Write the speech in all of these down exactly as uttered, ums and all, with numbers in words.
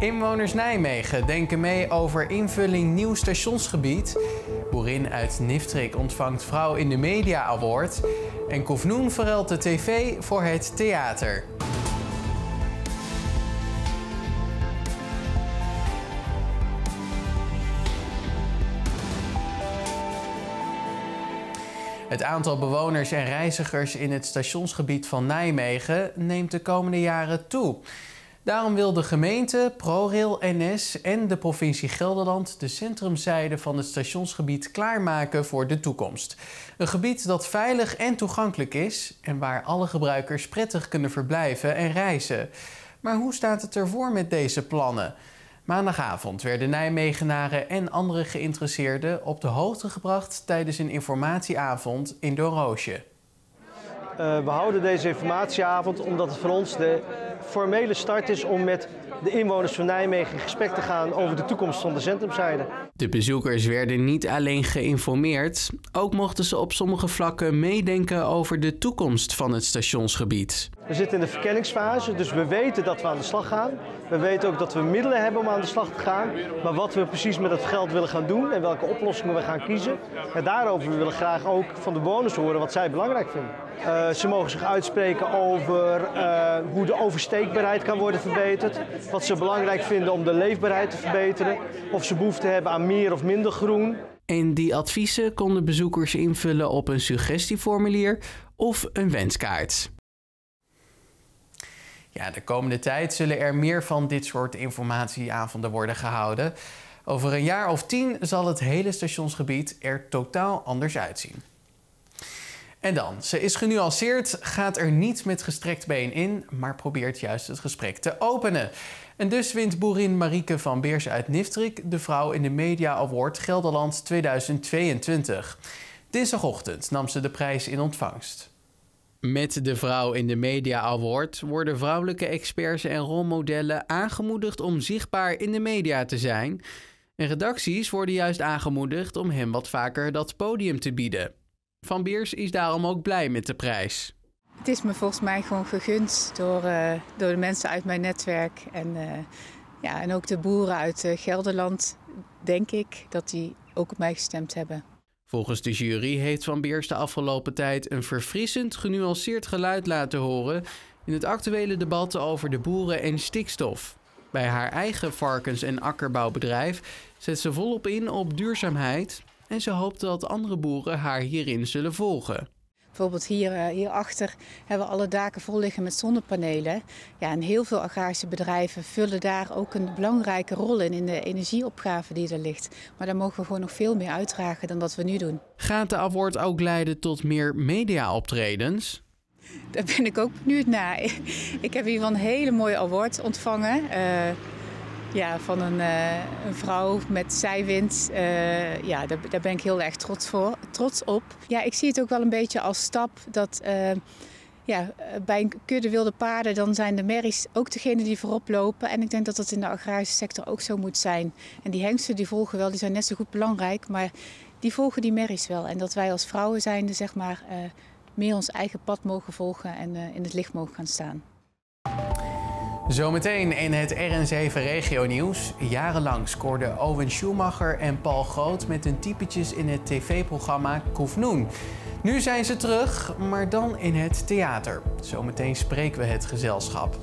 Inwoners Nijmegen denken mee over invulling nieuw stationsgebied. Boerin uit Niftrik ontvangt Vrouw in de Media Award. En Koefnoen verruilt de tv voor het theater. Het aantal bewoners en reizigers in het stationsgebied van Nijmegen neemt de komende jaren toe. Daarom wil de gemeente, ProRail N S en de provincie Gelderland de centrumzijde van het stationsgebied klaarmaken voor de toekomst. Een gebied dat veilig en toegankelijk is en waar alle gebruikers prettig kunnen verblijven en reizen. Maar hoe staat het ervoor met deze plannen? Maandagavond werden Nijmegenaren en andere geïnteresseerden op de hoogte gebracht tijdens een informatieavond in Doornroosje. Uh, we houden deze informatieavond omdat het voor ons de formele start is om met de inwoners van Nijmegen in gesprek te gaan over de toekomst van de centrumzijde. De bezoekers werden niet alleen geïnformeerd, ook mochten ze op sommige vlakken meedenken over de toekomst van het stationsgebied. We zitten in de verkenningsfase, dus we weten dat we aan de slag gaan. We weten ook dat we middelen hebben om aan de slag te gaan. Maar wat we precies met dat geld willen gaan doen en welke oplossingen we gaan kiezen. En daarover willen we graag ook van de bewoners horen wat zij belangrijk vinden. Uh, ze mogen zich uitspreken over uh, hoe de oversteekbaarheid kan worden verbeterd. Wat ze belangrijk vinden om de leefbaarheid te verbeteren. Of ze behoefte hebben aan meer of minder groen. En die adviezen konden bezoekers invullen op een suggestieformulier of een wenskaart. Ja, de komende tijd zullen er meer van dit soort informatieavonden worden gehouden. Over een jaar of tien zal het hele stationsgebied er totaal anders uitzien. En dan, ze is genuanceerd, gaat er niet met gestrekt been in, maar probeert juist het gesprek te openen. En dus wint boerin Marieke van Beers uit Niftrik de Vrouw in de Media Award Gelderland tweeduizend tweeëntwintig. Dinsdagochtend nam ze de prijs in ontvangst. Met de Vrouw in de Media Award worden vrouwelijke experts en rolmodellen aangemoedigd om zichtbaar in de media te zijn. En redacties worden juist aangemoedigd om hen wat vaker dat podium te bieden. Van Beers is daarom ook blij met de prijs. Het is me volgens mij gewoon gegund door, uh, door de mensen uit mijn netwerk. En, uh, ja, en ook de boeren uit uh, Gelderland, denk ik, dat die ook op mij gestemd hebben. Volgens de jury heeft Van Beers de afgelopen tijd een verfrissend, genuanceerd geluid laten horen in het actuele debat over de boeren en stikstof. Bij haar eigen varkens- en akkerbouwbedrijf zet ze volop in op duurzaamheid en ze hoopt dat andere boeren haar hierin zullen volgen. Bijvoorbeeld hier, hierachter hebben we alle daken vol liggen met zonnepanelen. Ja, en heel veel agrarische bedrijven vullen daar ook een belangrijke rol in, in de energieopgave die er ligt. Maar daar mogen we gewoon nog veel meer uitdragen dan dat we nu doen. Gaat de award ook leiden tot meer media-optredens? Daar ben ik ook benieuwd naar. Ik heb hier een hele mooie award ontvangen. Uh, Ja, van een, uh, een vrouw met zijwind. Uh, ja, daar, daar ben ik heel erg trots, voor, trots op. Ja, ik zie het ook wel een beetje als stap dat uh, ja, bij een kudde wilde paarden dan zijn de merries ook degene die voorop lopen. En ik denk dat dat in de agrarische sector ook zo moet zijn. En die hengsten die volgen wel, die zijn net zo goed belangrijk, maar die volgen die merries wel. En dat wij als vrouwen zijnde zeg maar uh, meer ons eigen pad mogen volgen en uh, in het licht mogen gaan staan. Zometeen in het R N zeven Regionieuws. Jarenlang scoorden Owen Schumacher en Paul Groot met hun typetjes in het tv-programma Koefnoen. Nu zijn ze terug, maar dan in het theater. Zometeen spreken we het gezelschap.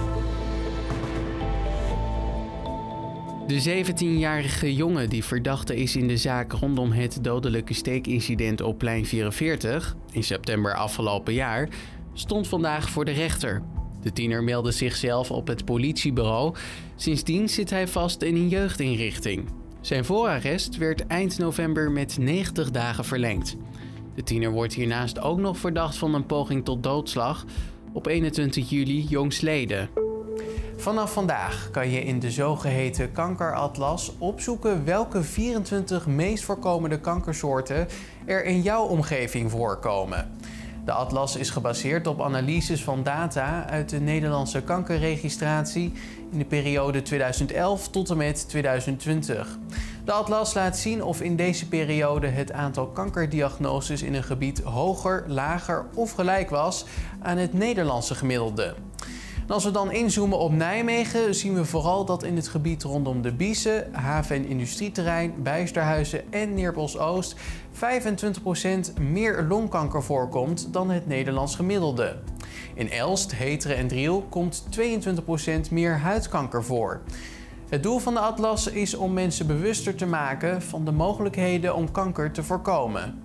De zeventienjarige jongen die verdachte is in de zaak rondom het dodelijke steekincident op plein vierenveertig, in september afgelopen jaar, stond vandaag voor de rechter. De tiener meldde zichzelf op het politiebureau. Sindsdien zit hij vast in een jeugdinrichting. Zijn voorarrest werd eind november met negentig dagen verlengd. De tiener wordt hiernaast ook nog verdacht van een poging tot doodslag op eenentwintig juli jongstleden. Vanaf vandaag kan je in de zogeheten kankeratlas opzoeken welke vierentwintig meest voorkomende kankersoorten er in jouw omgeving voorkomen. De atlas is gebaseerd op analyses van data uit de Nederlandse kankerregistratie in de periode tweeduizend elf tot en met tweeduizend twintig. De atlas laat zien of in deze periode het aantal kankerdiagnoses in een gebied hoger, lager of gelijk was aan het Nederlandse gemiddelde. als we dan inzoomen op Nijmegen, zien we vooral dat in het gebied rondom de Biezen, haven- en industrieterrein, Bijsterhuizen en Neerpels-Oost vijfentwintig procent meer longkanker voorkomt dan het Nederlands gemiddelde. In Elst, Heteren en Driel komt tweeëntwintig procent meer huidkanker voor. Het doel van de atlas is om mensen bewuster te maken van de mogelijkheden om kanker te voorkomen.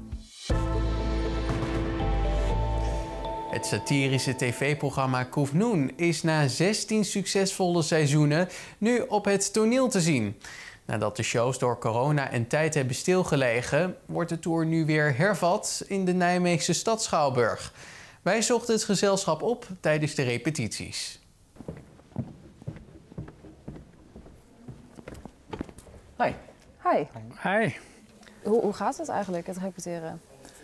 Het satirische tv-programma Koefnoen is na zestien succesvolle seizoenen nu op het toneel te zien. Nadat de shows door corona en tijd hebben stilgelegen, wordt de tour nu weer hervat in de Nijmeegse stad Schouwburg. Wij zochten het gezelschap op tijdens de repetities. Hi. Hi. Hi. Hoe, hoe gaat het eigenlijk, het repeteren?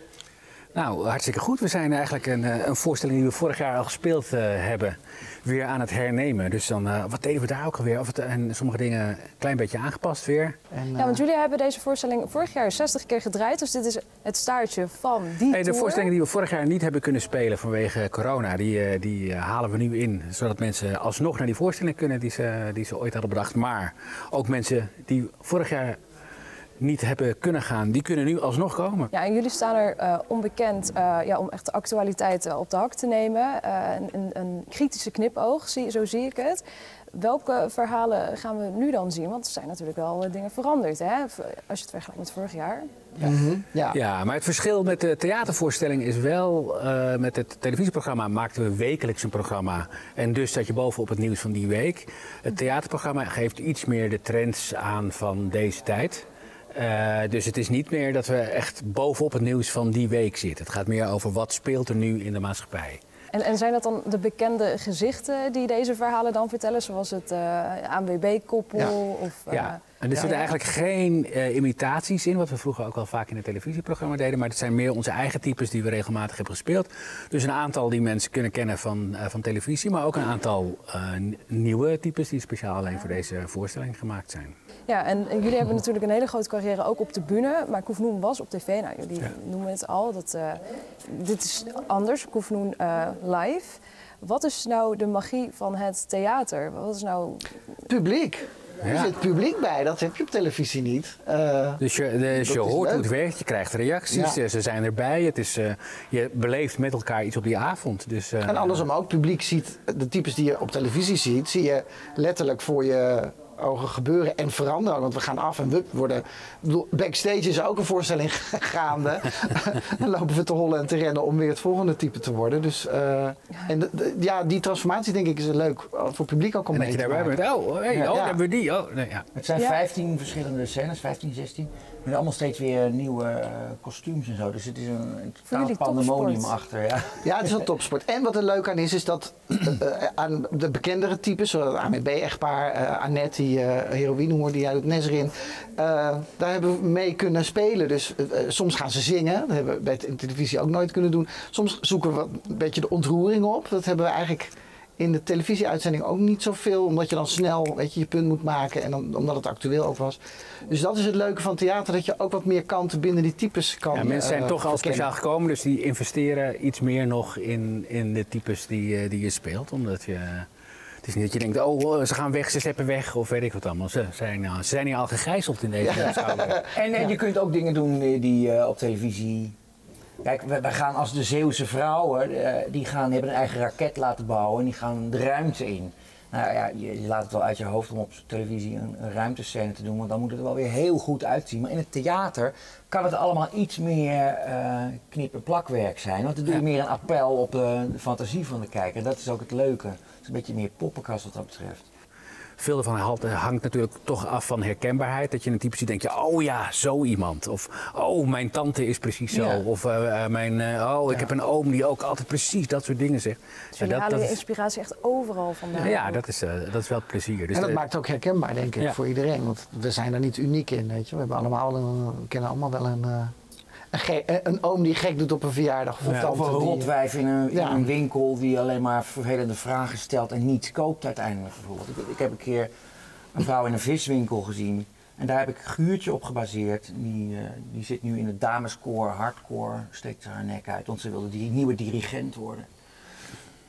Nou, hartstikke goed. We zijn eigenlijk een, een voorstelling die we vorig jaar al gespeeld uh, hebben, weer aan het hernemen. Dus dan, uh, wat deden we daar ook alweer? Of het, en sommige dingen een klein beetje aangepast weer. En, uh... Ja, want jullie hebben deze voorstelling vorig jaar zestig keer gedraaid. Dus dit is het staartje van die hey, de tour. voorstellingen die we vorig jaar niet hebben kunnen spelen vanwege corona, die, die uh, halen we nu in. Zodat mensen alsnog naar die voorstelling kunnen die ze, die ze ooit hadden bedacht. Maar ook mensen die vorig jaar niet hebben kunnen gaan, die kunnen nu alsnog komen. Ja, en jullie staan er uh, onbekend uh, ja, om echt de actualiteit uh, op de hak te nemen. Uh, een, een kritische knipoog, zie, zo zie ik het. Welke verhalen gaan we nu dan zien? Want er zijn natuurlijk wel uh, dingen veranderd, hè? Als je het vergelijkt met vorig jaar. Ja. Mm-hmm. ja. ja, maar het verschil met de theatervoorstelling is wel, uh, met het televisieprogramma maakten we wekelijks een programma. En dus zat je bovenop het nieuws van die week. Het theaterprogramma geeft iets meer de trends aan van deze tijd. Uh, dus het is niet meer dat we echt bovenop het nieuws van die week zitten. Het gaat meer over wat speelt er nu in de maatschappij. En, en zijn dat dan de bekende gezichten die deze verhalen dan vertellen? Zoals het uh, A N W B-koppel? Ja. Of, uh, ja. En er ja. zitten eigenlijk geen uh, imitaties in, wat we vroeger ook wel vaak in het televisieprogramma deden. Maar het zijn meer onze eigen types die we regelmatig hebben gespeeld. Dus een aantal die mensen kunnen kennen van, uh, van televisie. Maar ook een aantal uh, nieuwe types die speciaal alleen voor deze voorstelling gemaakt zijn. Ja, en, en jullie hebben natuurlijk een hele grote carrière ook op de bühne. Maar Koefnoen was op tv. Nou, jullie ja. noemen het al. Dat, uh, dit is anders, Koefnoen uh, live. Wat is nou de magie van het theater? Wat is nou... Publiek. Er ja. zit publiek bij, dat heb je op televisie niet. Uh, dus je, dus je hoort hoe het werkt, je krijgt reacties, ja. ze zijn erbij. Het is, uh, je beleeft met elkaar iets op die avond. Dus, uh, en andersom ook, publiek ziet de types die je op televisie ziet, zie je letterlijk voor je ogen gebeuren en veranderen. Want we gaan af en we worden... Backstage is ook een voorstelling gaande. Dan lopen we te hollen en te rennen om weer het volgende type te worden. Dus uh, en de, de, ja, die transformatie denk ik is leuk voor het publiek ook om mee te maken. En dat je daarbij bent, oh, hey, ja, oh, ja. hebben we die. Oh, nee, ja. Het zijn vijftien verschillende scènes, vijftien, zestien. Met allemaal steeds weer nieuwe uh, kostuums en zo. Dus het is een, een totaal pandemonium achter. Ja. ja, het is een topsport. En wat er leuk aan is, is dat uh, aan de bekendere types, zoals A M B-echtpaar, uh, Annette, die uh, heroïnehoer, die uit Nesrin, uh, daar hebben we mee kunnen spelen. Dus uh, soms gaan ze zingen, dat hebben we bij de televisie ook nooit kunnen doen. Soms zoeken we een beetje de ontroering op. Dat hebben we eigenlijk in de televisieuitzending ook niet zoveel, omdat je dan snel weet je, je punt moet maken en dan, omdat het actueel ook was. Dus dat is het leuke van theater, dat je ook wat meer kanten binnen die types kan. Ja, mensen zijn uh, toch al verkennen. speciaal gekomen, dus die investeren iets meer nog in, in de types die, die je speelt. Omdat je, het is niet dat je denkt, oh ze gaan weg, ze steppen weg of weet ik wat allemaal. Ze zijn, uh, ze zijn hier al gegijzeld in deze ja. schouder. En, en je kunt ook dingen doen die uh, op televisie... Kijk, wij gaan als de Zeeuwse vrouwen, uh, die gaan, hebben een eigen raket laten bouwen en die gaan de ruimte in. Nou ja, je, je laat het wel uit je hoofd om op televisie een, een ruimtescène te doen, want dan moet het er wel weer heel goed uitzien. Maar in het theater kan het allemaal iets meer uh, knip- en plakwerk zijn, want dan doe je meer een appel op de, de fantasie van de kijker. En dat is ook het leuke. Het is een beetje meer poppenkast wat dat betreft. Veel ervan hangt natuurlijk toch af van herkenbaarheid. Dat je een type ziet, denk je, oh ja, zo iemand. Of, oh, mijn tante is precies zo. Ja. Of, uh, mijn, uh, oh, ik ja. heb een oom die ook altijd precies dat soort dingen zegt. Dus jullie halen je inspiratie echt overal vandaan. Ja, dat is, uh, dat is wel het plezier. Dus en dat de, maakt het ook herkenbaar, denk ik, ja. voor iedereen. Want we zijn er niet uniek in, weet je. We, hebben allemaal een, we kennen allemaal wel een... Uh, Een, ge- een oom die gek doet op een verjaardag. Of, ja, of een rotwijf in een, ja. in een winkel die alleen maar vervelende vragen stelt en niets koopt uiteindelijk. Bijvoorbeeld. Ik, ik heb een keer een vrouw in een viswinkel gezien en daar heb ik Guurtje op gebaseerd. Die, uh, die zit nu in het dameskoor, hardcore, steekt ze haar nek uit, want ze wilde die nieuwe dirigent worden.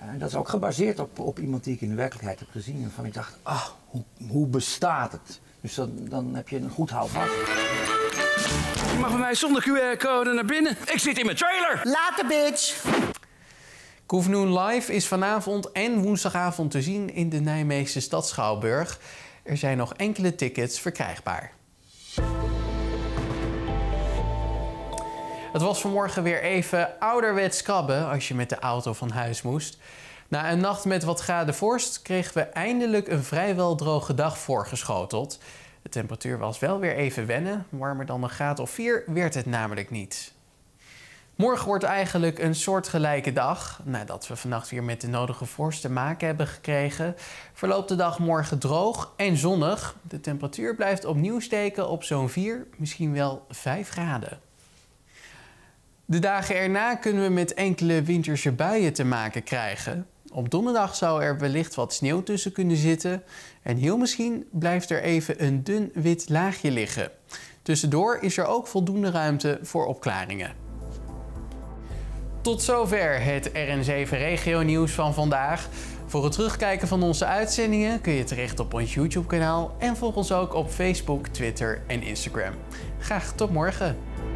En dat is ook gebaseerd op, op iemand die ik in de werkelijkheid heb gezien. En van ik dacht, ah, hoe, hoe bestaat het? Dus dan, dan heb je een goed houvast. Je mag bij mij zonder Q R-code naar binnen. Ik zit in mijn trailer. Later, bitch! Koefnoen Live is vanavond en woensdagavond te zien in de Nijmeegse stad Schouwburg. Er zijn nog enkele tickets verkrijgbaar. Het was vanmorgen weer even ouderwets krabben als je met de auto van huis moest. Na een nacht met wat graden vorst kregen we eindelijk een vrijwel droge dag voorgeschoteld. De temperatuur was wel weer even wennen, warmer dan een graad of vier werd het namelijk niet. Morgen wordt eigenlijk een soortgelijke dag. Nadat we vannacht weer met de nodige vorst te maken hebben gekregen, verloopt de dag morgen droog en zonnig. De temperatuur blijft opnieuw steken op zo'n vier, misschien wel vijf graden. De dagen erna kunnen we met enkele winterse buien te maken krijgen. Op donderdag zou er wellicht wat sneeuw tussen kunnen zitten. En heel misschien blijft er even een dun wit laagje liggen. Tussendoor is er ook voldoende ruimte voor opklaringen. Tot zover het R N zeven Regio Nieuws van vandaag. Voor het terugkijken van onze uitzendingen kun je terecht op ons YouTube kanaal. En volg ons ook op Facebook, Twitter en Instagram. Graag tot morgen.